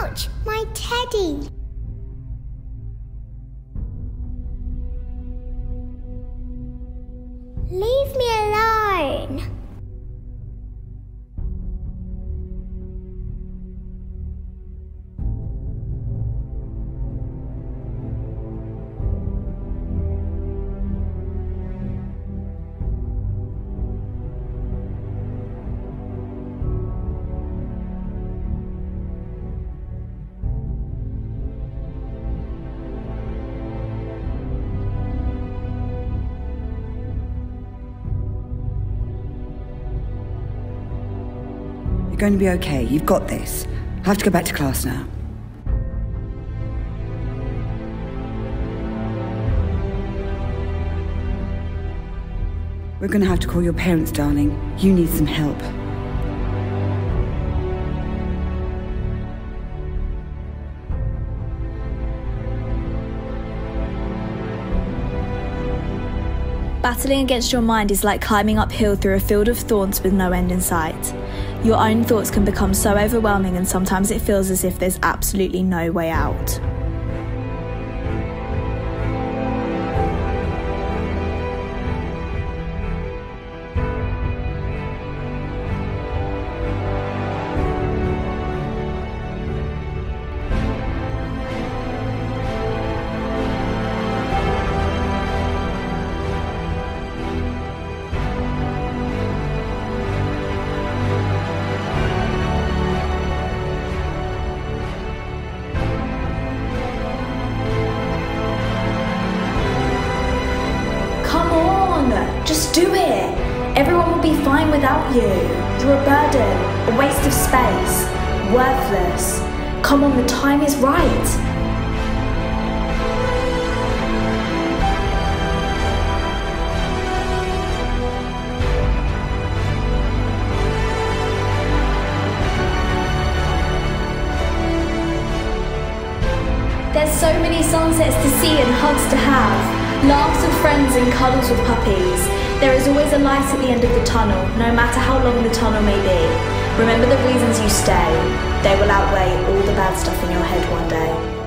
Ouch! My teddy! Leave me alone! You're going to be okay. You've got this. I have to go back to class now. We're going to have to call your parents, darling. You need some help. Battling against your mind is like climbing uphill through a field of thorns with no end in sight. Your own thoughts can become so overwhelming, and sometimes it feels as if there's absolutely no way out. Just do it! Everyone will be fine without you. You're a burden, a waste of space, worthless. Come on, the time is right. There's so many sunsets to see and hugs to have, laughs with friends and cuddles with puppies. There is always a light at the end of the tunnel, no matter how long the tunnel may be. Remember the reasons you stay. They will outweigh all the bad stuff in your head one day.